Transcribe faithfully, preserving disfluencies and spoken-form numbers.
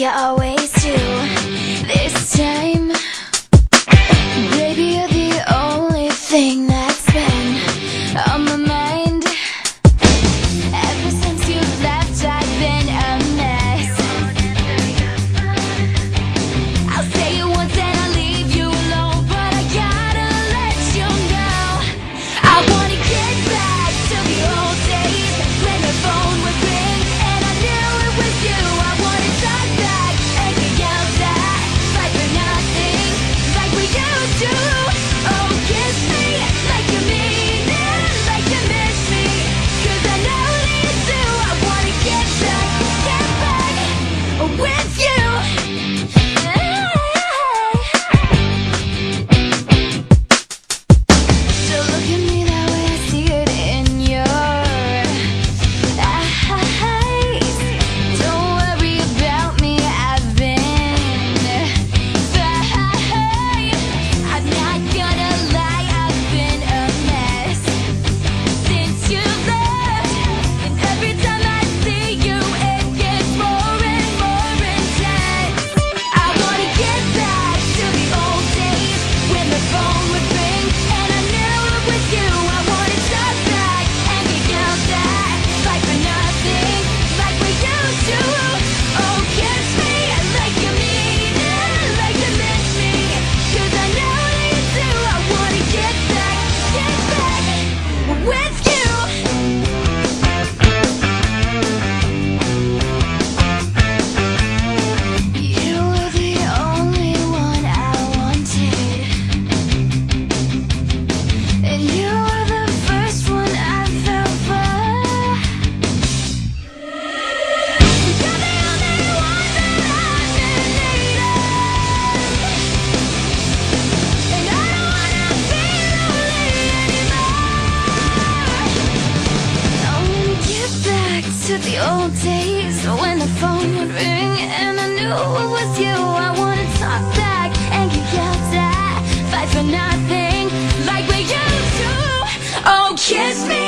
you always do. This time, baby, you're the only thing that's been on my mind. Ever since you left, I've been a mess. I'll say it once and I'll leave you alone, but I gotta let you know I wanna get back to the old days when the phone would ring and I knew it was you. I wanna talk back and get yelled at, fight for nothing like we used to. Oh, kiss me like you mean it, like you miss me, 'cause I know that you do. I wanna get back, get back with you. So look at me that way, I see it in your eyes. Don't worry about me, I've been fine. I'm not gonna lie, I've been a mess since you left. And every time I see you, it gets more and more intense. I wanna get back to the old days when the phone would ring and I knew it was you. I wanna talk back and get yelled at, fight for nothing like we used to. Oh, kiss me like you mean it, like you miss me, 'cause I know that you do. I wanna get back, get back with you. You were the only one I wanted, and you were the first one I fell for. You're the only one that I've been needing, and I don't wanna be lonely anymore. I wanna get back to the old days when the phone would ring and I knew it was you. I wanna talk back and get yelled at, fight for nothing like we used to. Oh, kiss me